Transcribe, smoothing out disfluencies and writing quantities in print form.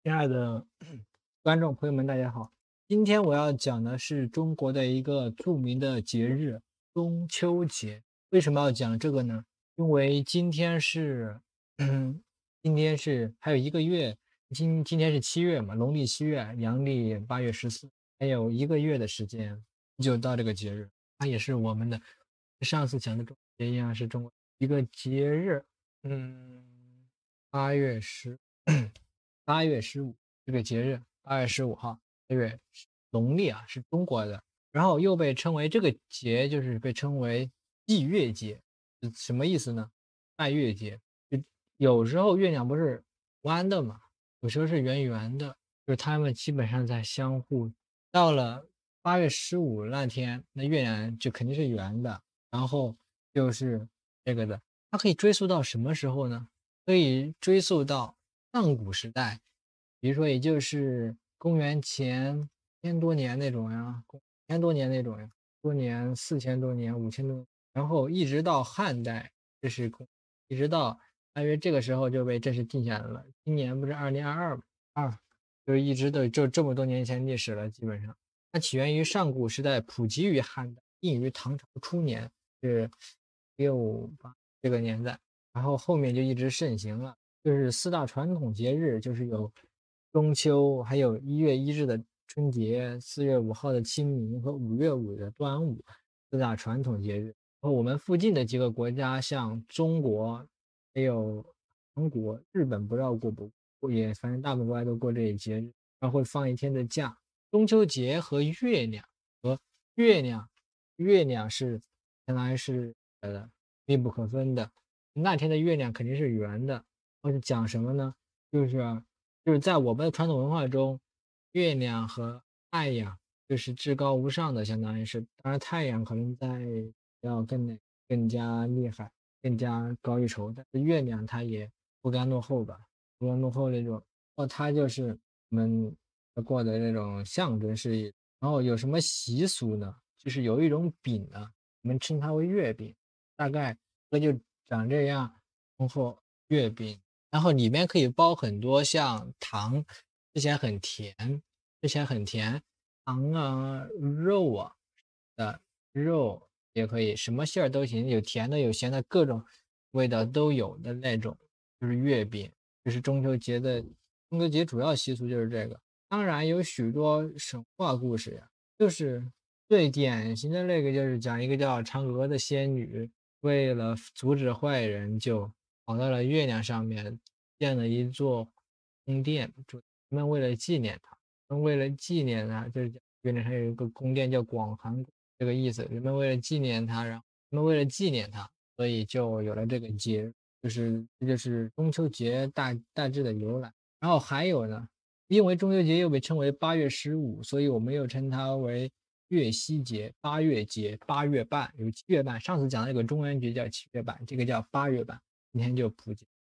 亲爱的观众朋友们，大家好。今天我要讲的是中国的一个著名的节日——中秋节。为什么要讲这个呢？因为今天是，今天是还有一个月，今天是7月嘛，农历7月，阳历8月14，还有一个月的时间就到这个节日。它也是我们的上次讲的中秋节一样，是中国一个节日。八月十8月15这个节日，8月15号，农历啊是中国的，然后又被称为这个节就是被称为祭月节，什么意思呢？拜月节，就有时候月亮不是弯的嘛，有时候是圆圆的，就是它们基本上在相互。到了8月15那天，那月亮就肯定是圆的，然后就是这个的，它可以追溯到什么时候呢？可以追溯到上古时代，比如说也就是公元前1000多年那种呀，多年4000多年、5000多年，然后一直到汉代，一直到大约这个时候就被正式定下来了。今年不是2022吗？就是一直都就这么多年前历史了，基本上。它起源于上古时代，普及于汉代，定于唐朝初年，是658这个年代。然后后面就一直盛行了，就是四大传统节日，就是有中秋，还有1月1日的春节，4月5号的清明和5月5的端午，四大传统节日。然后我们附近的几个国家，像中国，还有韩国、日本，不知道过不过，也反正大部分国家都过这一节日，然后会放一天的假。中秋节和月亮，月亮是相当于是密不可分的。那天的月亮肯定是圆的，或是讲什么呢？就是就是在我们的传统文化中，月亮和太阳就是至高无上的，相当于是。当然，太阳可能要更加厉害，更加高一筹，但是月亮它也不甘落后吧，不甘落后那种。它就是我们过的那种象征式意。然后有什么习俗呢？就是有一种饼呢，我们称它为月饼，大概就长这样，然后月饼，然后里面可以包很多像糖，吃起来很甜，吃起来很甜，糖啊、肉啊的肉也可以，什么馅儿都行，有甜的有咸的，各种味道都有的那种，就是月饼，就是中秋节主要习俗就是这个。当然有许多神话故事呀，就是最典型的那个就是讲一个叫嫦娥的仙女，为了阻止坏人，就跑到了月亮上面建了一座宫殿，人们为了纪念她，就是讲月亮上有一个宫殿叫广寒宫，这个意思。人们为了纪念她，所以就有了这个节，这就是中秋节大致的由来。然后还有呢，因为中秋节又被称为8月15，所以我们又称它为月夕节、八月节、8月半，有7月半。上次讲的那个中元节叫7月半，这个叫8月半。今天就普及。